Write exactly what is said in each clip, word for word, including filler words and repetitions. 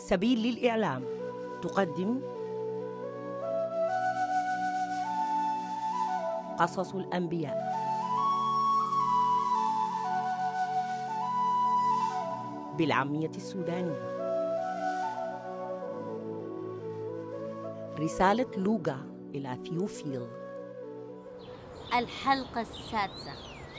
سبيل للإعلام تقدم قصص الأنبياء. بالعامية السودانية. رسالة لوقا إلى ثيوفيل. الحلقة السادسة.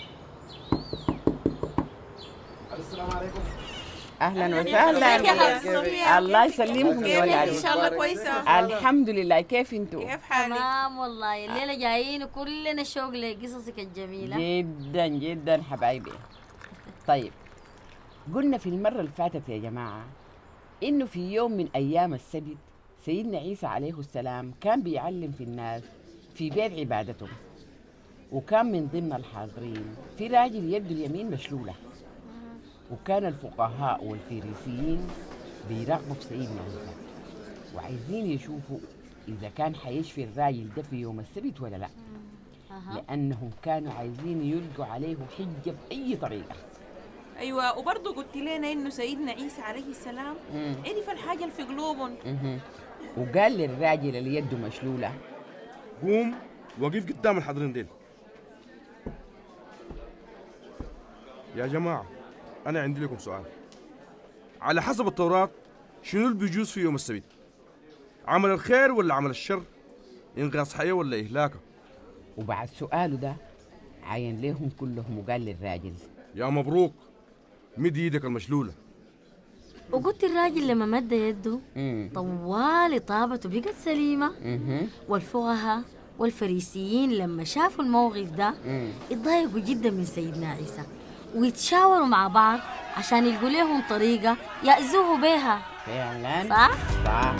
السلام عليكم. اهلا وسهلا. الله يسلمكم يا ولاد. ان شاء الله كويسه. الحمد لله. كيف انتوا؟ كيف حالك؟ تمام والله. الليله جايين وكلنا شوق لقصصك الجميله. جدا جدا حبايبي. طيب، قلنا في المره اللي فاتت يا جماعه انه في يوم من ايام السبت سيدنا عيسى عليه السلام كان بيعلم في الناس في بيت عبادتهم، وكان من ضمن الحاضرين في راجل يده اليمين مشلوله، وكان الفقهاء والفريسيين بيراقبوا في سيدنا عيسى وعايزين يشوفوا إذا كان حيشفي الراجل ده في يوم السبت ولا لا، لأنهم كانوا عايزين يلقوا عليه حجة بأي طريقة. ايوه، وبرضه قلت لنا انه سيدنا عيسى عليه السلام عرف الحاجه اللي في قلوبهم. وقال للراجل اللي يده مشلوله: قوم وقف قدام الحاضرين ديل. يا جماعة، أنا عندي لكم سؤال. على حسب التوراة شنو اللي بيجوز في يوم السبت؟ عمل الخير ولا عمل الشر؟ إنقاذ حياة ولا إهلاكه؟ وبعد سؤاله ده عين ليهم كلهم وقال للراجل: يا مبروك، مد ايدك المشلولة. وقلت الراجل لما مد يده مم. طوالي طابته بقت سليمة. مهم. والفقهاء والفريسيين لما شافوا الموقف ده مم. اتضايقوا جدا من سيدنا عيسى، ويتشاوروا مع بعض عشان يلقوا لهم طريقة يأذوه بها. فعلا صح؟ صح.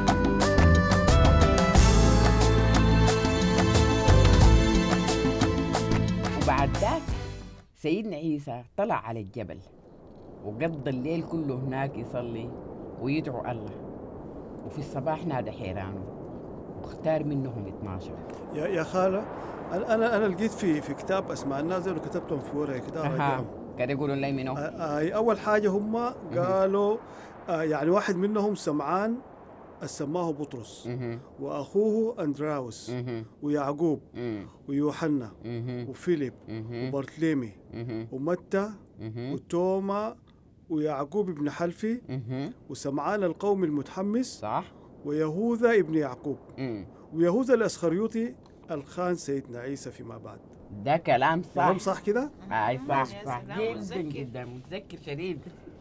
وبعد ذاك سيدنا عيسى طلع على الجبل وقضى الليل كله هناك يصلي ويدعو الله، وفي الصباح نادى حيرانه واختار منهم اثناشر. يا يا خالة، انا انا انا لقيت في في كتاب اسماء الناس اللي كتبتهم في ورقه كده. اها كده يقولوا لي منو؟ آه آه اول حاجه هم قالوا آه يعني واحد منهم سمعان سماه بطرس، مهم. واخوه اندراوس، مهم. ويعقوب، مم. ويوحنا، مهم. وفيليب، مهم. وبرتليمي، مهم. ومتى، مهم. وتوما، ويعقوب ابن حلفي، مهم. وسمعان القوم المتحمس، صح. ويهوذا ابن يعقوب، مم. ويهوذا الاسخريوطي الخان سيدنا عيسى فيما بعد. ده كلام صح. كلام صح كده؟ اي صح صح جدا جدا متذكر شديد.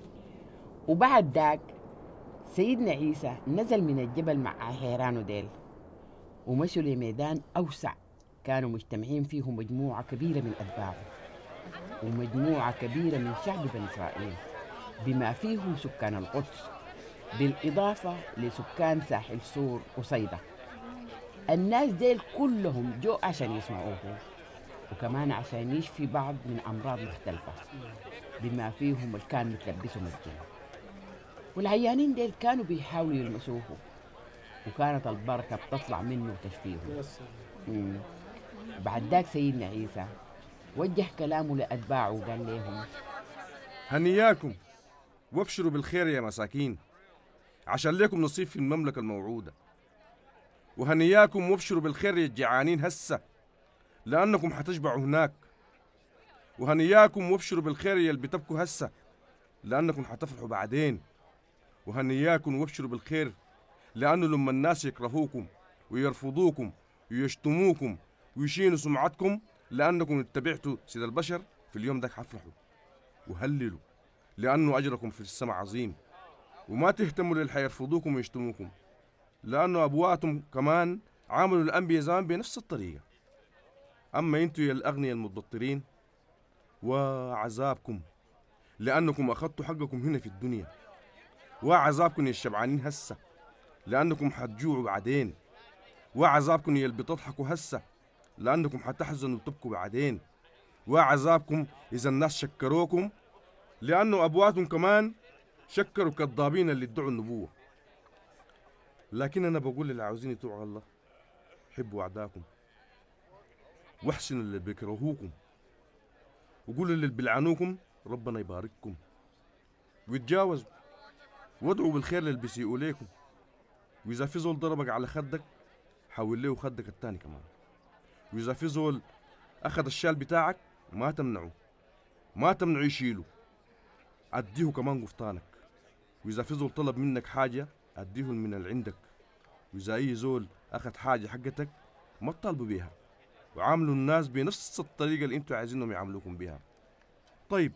وبعد ذاك سيدنا عيسى نزل من الجبل مع حيرانه ديل ومشوا لميدان أوسع كانوا مجتمعين فيه مجموعة كبيرة من أتباعه ومجموعة كبيرة من شعب بني إسرائيل بما فيهم سكان القدس، بالإضافة لسكان ساحل سور وصيدا. الناس ديل كلهم جو عشان يسمعوه وكمان عشان يشفي بعض من أمراض مختلفة بما فيهم اللي كان متلبسهم الجن، والعيانين ديل كانوا بيحاولوا يلمسوه وكانت البركة بتطلع منه وتشفيهم. مم. بعد ذاك سيدنا عيسى وجه كلامه لأتباعه وقال لهم: هنياكم وابشروا بالخير يا مساكين، عشان لكم نصيب في المملكة الموعودة. وهنياكم وابشروا بالخير يا الجعانين هسه، لأنكم حتشبعوا هناك. وهنياكم وابشروا بالخير يا اللي بتبكوا هسه، لأنكم حتفرحوا بعدين. وهنياكم وابشروا بالخير لأنه لما الناس يكرهوكم ويرفضوكم ويشتموكم ويشينوا سمعتكم لأنكم اتبعتوا سيد البشر، في اليوم ده حفرحوا وهللوا، لأنه أجركم في السماء عظيم. وما تهتموا للي حيرفضوكم ويشتموكم، لأنه أبواتهم كمان عاملوا الأنبياء زمان بنفس الطريقة. أما أنتوا يا الأغنياء المتبطرين وعذابكم، لأنكم أخذتوا حقكم هنا في الدنيا. وعذابكم يا الشبعانين هسه، لأنكم حتجوعوا بعدين. وعذابكم يا اللي بتضحكوا هسه، لأنكم حتحزنوا وتبكوا بعدين. وعذابكم إذا الناس شكروكم، لأنه أبواتهم كمان شكروا كالضابين اللي ادعوا النبوة. لكن أنا بقول للي عاوزين يطيعوا الله: حبوا أعداءكم، واحسنوا اللي بيكرهوكم، وقولوا للي بيلعنوكم ربنا يبارككم، ويتجاوزوا. وادعوا بالخير للي بيسيئوا ليكم، وإذا في زول ضربك على خدك حول له خدك التاني كمان، وإذا في زول أخذ الشال بتاعك ما تمنعه، ما تمنعه يشيله، أديه كمان قفطانك، وإذا في زول طلب منك حاجة أديه من اللي عندك، وإذا أي زول أخذ حاجة حقتك ما تطالبوا بيها، وعاملوا الناس بنفس الطريقة اللي انتوا عايزينهم يعاملوكم بيها. طيب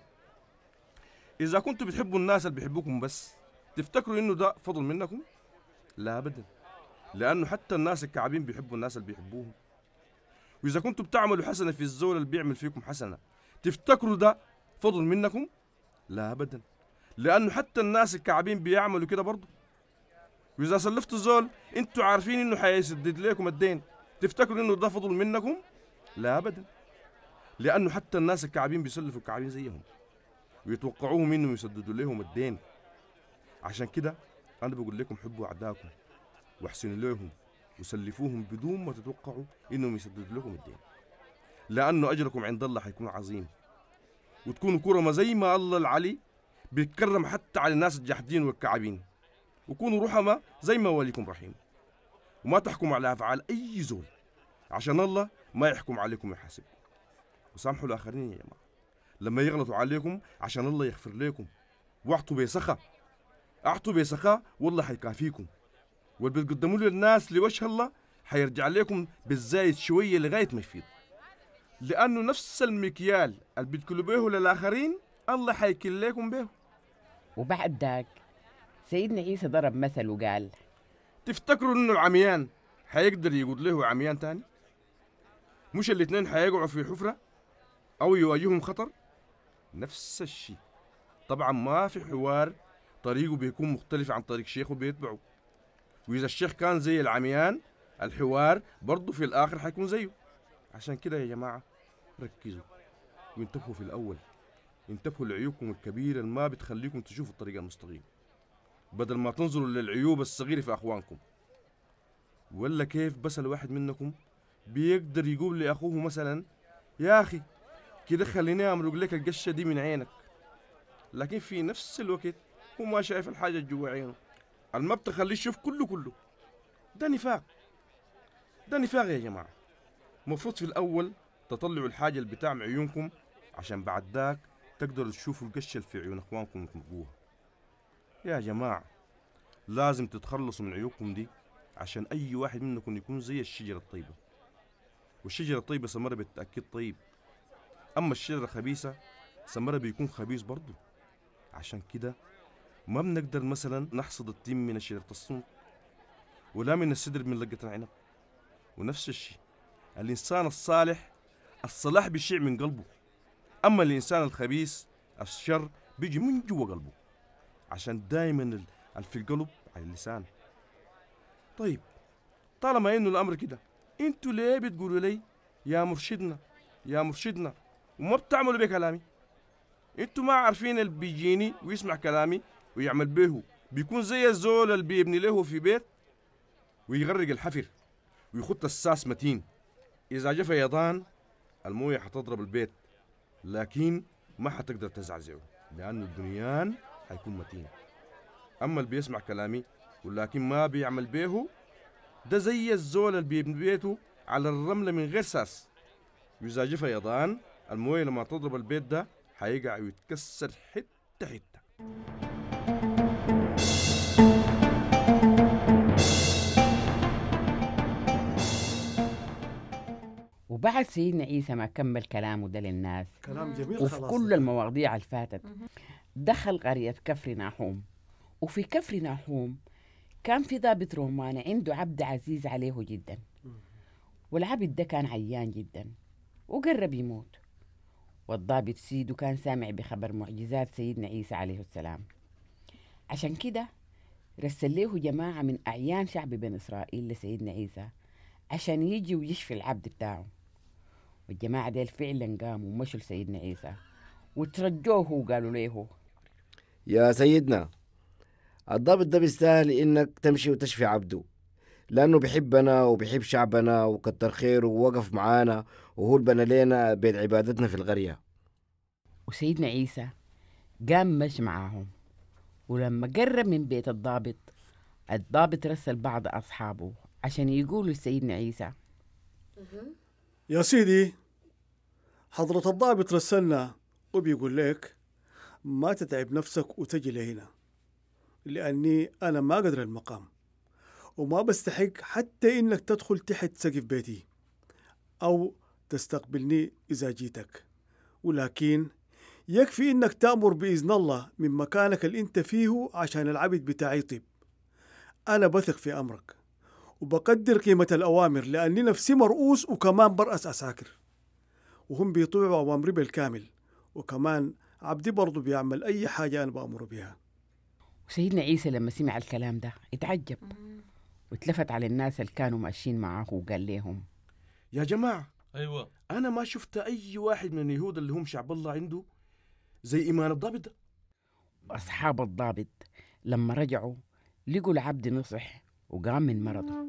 إذا كنتوا بتحبوا الناس اللي بيحبوكم بس تفتكروا إنه ده فضل منكم؟ لا أبدا، لأنه حتى الناس الكعبين بيحبوا الناس اللي بيحبوهم. وإذا كنتوا بتعملوا حسنة في الزول اللي بيعمل فيكم حسنة تفتكروا ده فضل منكم؟ لا أبدا، لأنه حتى الناس الكعبين بيعملوا كده برضه. وإذا سلفتوا الزول انتوا عارفين إنه حيسدد لكم الدين تفتكروا إنه ده فضل منكم؟ لا أبدا، لأنه حتى الناس الكعبين بيسلفوا الكعبين زيهم ويتوقعوهم إنهم يسددوا لهم الدين. عشان كده أنا بقول لكم حبوا أعداءكم واحسنوا لهم وسلفوهم بدون ما تتوقعوا إنهم يسددوا لكم الدين، لأنه أجركم عند الله حيكون عظيم، وتكونوا كرمة زي ما الله العلي بيتكرم حتى على الناس الجاحدين والكعبين، وكونوا رحمة زي ما واليكم رحيم، وما تحكموا على أفعال أي زول عشان الله ما يحكم عليكم ويحاسبكم. وسامحوا الآخرين يا جماعة لما يغلطوا عليكم عشان الله يغفر لكم، واعطوا بسخاء، اعطوا بسخاء والله حيكافيكم، واللي بتقدموا له الناس لوجه الله حيرجع لكم بالزايد شويه لغايه ما يفيض، لانه نفس المكيال اللي بتكلوا به للاخرين الله حيكل لكم به. وبعد ذاك سيدنا عيسى ضرب مثل وقال: تفتكروا انه العميان حيقدر يقول له عميان تاني؟ مش الاثنين حيقعوا في حفره او يواجههم خطر؟ نفس الشيء. طبعا ما في حوار طريقه بيكون مختلف عن طريق شيخه بيتبعه، وإذا الشيخ كان زي العميان الحوار برضه في الآخر حيكون زيه. عشان كده يا جماعة ركزوا وانتبهوا في الأول، انتبهوا لعيوبكم الكبيرة اللي ما بتخليكم تشوفوا الطريق المستقيم، بدل ما تنظروا للعيوب الصغيرة في أخوانكم. ولا كيف بس الواحد منكم بيقدر يقول لأخوه مثلا: يا أخي كده خليني أمرق لك القشة دي من عينك، لكن في نفس الوقت هو ما شايف الحاجة جوا عينه، ما بتخليه يشوف كله كله. ده نفاق، ده نفاق يا جماعة. المفروض في الأول تطلعوا الحاجة اللي بتاعم عيونكم عشان بعد ذاك تقدروا تشوفوا القشة اللي في عيون أخوانكم وتنقوها. يا جماعة لازم تتخلصوا من عيوبكم دي عشان أي واحد منكم يكون زي الشجرة الطيبة، والشجرة الطيبة ثمرها بالتأكيد طيب، أما الشجرة الخبيثة ثمرها بيكون خبيث برضه. عشان كده ما بنقدر مثلا نحصد التين من شجرة الصمت ولا من السدر من لقة العنب. ونفس الشيء الإنسان الصالح الصلاح بيشيع من قلبه، أما الإنسان الخبيث الشر بيجي من جوا قلبه، عشان دايما اللي في القلب على اللسان. طيب طالما إنه الأمر كده انتوا ليه بتقولوا لي يا مرشدنا يا مرشدنا وما بتعملوا بكلامي؟ انتوا ما عارفين اللي بيجيني ويسمع كلامي ويعمل به بيكون زي الزول اللي بيبني له في بيت ويغرق الحفر ويخط الساس متين، إذا جا فيضان الموية حتضرب البيت لكن ما حتقدر تزعزعه لأنه البنيان حيكون متين. أما اللي بيسمع كلامي ولكن ما بيعمل به ده زي الزول اللي بيبني بيته على الرملة من غير ساس، وإذا جا فيضان الموية لما تضرب البيت ده حيقع ويتكسر حتة حتة. وبعد سيدنا عيسى ما كمل كلامه ده للناس كلام جميل وفي خلاص. كل المواضيع اللي فاتت دخل قرية كفر ناحوم. وفي كفر ناحوم كان في ضابط روماني عنده عبد عزيز عليه جدا، والعبد ده كان عيان جدا وقرب يموت، والضابط سيده كان سامع بخبر معجزات سيدنا عيسى عليه السلام. عشان كده رسل له جماعة من أعيان شعب بني إسرائيل لسيدنا عيسى عشان يجي ويشفي العبد بتاعه. والجماعة ديل فعلا قاموا ومشوا لسيدنا عيسى وترجوه وقالوا له: يا سيدنا الضابط ده بيستاهل إنك تمشي وتشفي عبده، لأنه بيحبنا وبيحب شعبنا وكتر خيره ووقف معانا وهو اللي بنى لنا بيت عبادتنا في القرية. وسيدنا عيسى قام مش معاهم ولما قرب من بيت الضابط، الضابط رسل بعض أصحابه عشان يقولوا لسيدنا عيسى: يا سيدي، حضرة الضابط رسلنا وبيقول لك ما تتعب نفسك وتجي لهنا، لأني أنا ما قدر المقام وما بستحق حتى إنك تدخل تحت سقف بيتي أو تستقبلني إذا جيتك، ولكن يكفي إنك تأمر بإذن الله من مكانك اللي أنت فيه عشان العبد بتاعي يطيب. أنا بثق في أمرك وبقدر قيمة الأوامر، لأني نفسي مرؤوس وكمان برأس عساكر، وهم بيطيعوا أوامري بالكامل، وكمان عبدي برضو بيعمل أي حاجة أنا بأمر بها. وسيدنا عيسى لما سمع الكلام ده اتعجب واتلفت على الناس اللي كانوا ماشيين معاه وقال لهم: يا جماعة، ايوه أنا ما شفت أي واحد من اليهود اللي هم شعب الله عنده زي إيمان الضابط ده. وأصحاب الضابط لما رجعوا لقوا العبد نصح وقام من مرضه.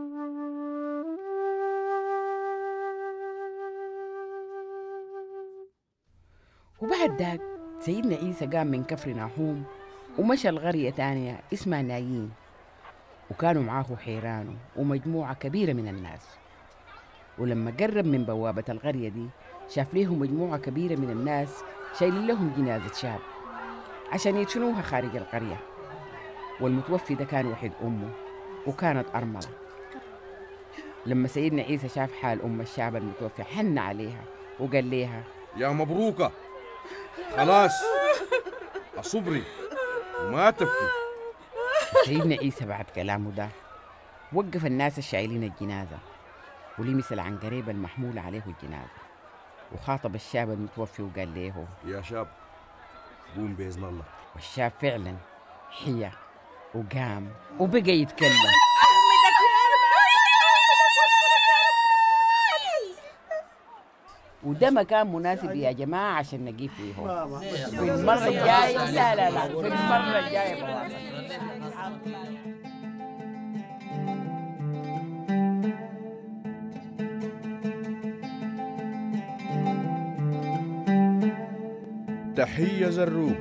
وبعد ذاك سيدنا عيسى قام من كفر ناحوم ومشى القرية تانية اسمها نايين، وكانوا معاه حيرانه ومجموعة كبيرة من الناس. ولما قرب من بوابة القرية دي شاف ليه مجموعة كبيرة من الناس شايلين لهم جنازة شاب عشان يدفنوها خارج القرية، والمتوفي ده كان وحيد أمه وكانت أرملة. لما سيدنا عيسى شاف حال أم الشاب المتوفي حن عليها وقال ليها: يا مبروكة، خلاص أصبري وما تبكي. سيدنا عيسى بعد كلامه ده وقف الناس الشايلين الجنازة ولمس العنقريب المحمول عليه الجنازة، وخاطب الشاب المتوفي وقال له: يا شاب، قوم بإذن الله. والشاب فعلا حيا وقام وبقى يتكلم. وده مكان مناسب يا جماعة عشان نجيب فيهم في المرة الجاية. لا لا لا في المرة الجاية. تحية زروق.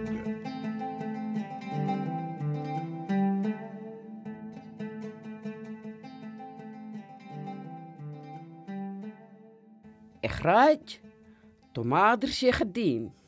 إخراج طماطر شيخ الدين.